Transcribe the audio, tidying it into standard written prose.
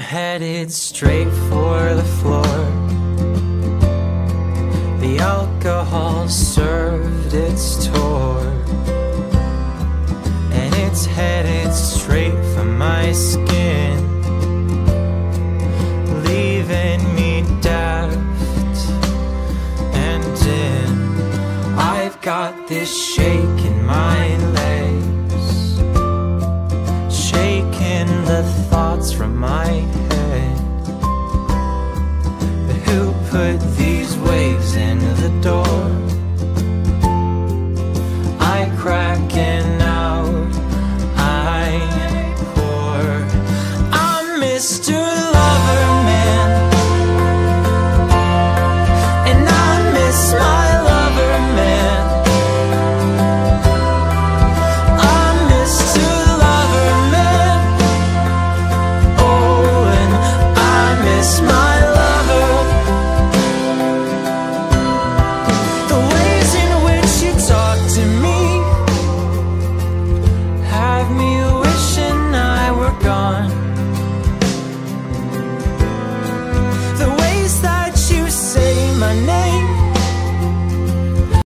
headed straight for the floor. The alcohol served its tour, and it's headed straight for my skin, leaving me daft and dim. I've got this shake in my legs, shaking the thoughts from my head. But who put these waves in the door? I cracking out, I pour. I'm Mr.